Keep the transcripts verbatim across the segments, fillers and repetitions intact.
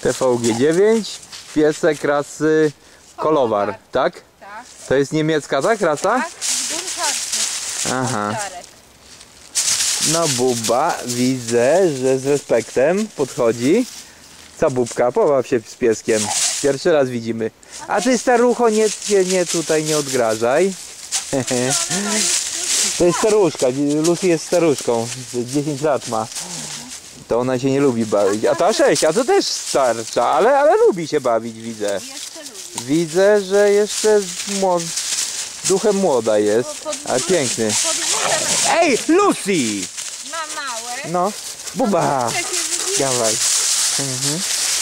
T V G dziewięć, piesek rasy Kolowar, tak? Tak. To jest niemiecka, tak, rasa? Tak, z Aha. No Buba, widzę, że z respektem podchodzi. Co Bubka, pobaw się z pieskiem. Pierwszy raz widzimy. A ty starucho, nie, nie, nie tutaj nie odgrażaj. To jest staruszka, Lucy jest staruszką, dziesięć lat ma. To ona się nie lubi bawić. A ta sześć, a to też starsza, ale, ale lubi się bawić, widzę. Widzę, że jeszcze młod... duchem młoda jest. A piękny. Ej, Lucy! Ma małe. No, Buba! Dawaj. Mhm.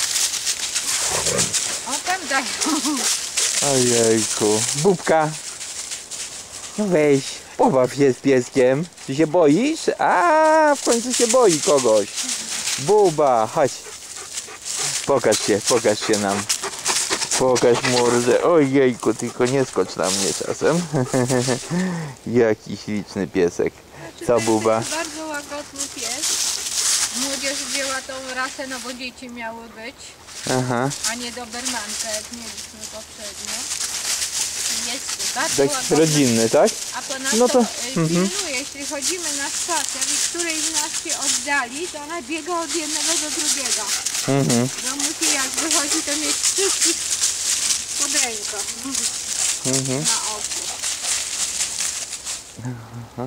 O, tam dają. Ojejku. Bubka. No weź, pobaw się z pieskiem. Czy się boisz? A, w końcu się boi kogoś. Buba, chodź. Pokaż się, pokaż się nam. Pokaż mordę. Ojejku, tylko nie skocz na mnie czasem. Jaki śliczny piesek. Co Buba? To jest bardzo łagodny pies. Młodzież wzięła tą rasę, no bo dzieci miały być, Aha. a nie dobermanka, jak mieliśmy poprzednio. Jest bardzo Tak łagodny. rodzinny, tak? A ponadto No to- y, mhm. pilnuje, jeśli chodzimy na spacer i której z nas się oddali, to ona biega od jednego do drugiego. Mhm. Bo musi, jak wychodzi, to mieć wszystkich pod ręką. Mhm. Na oku.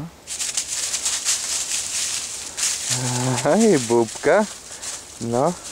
Hej, Bubka. No.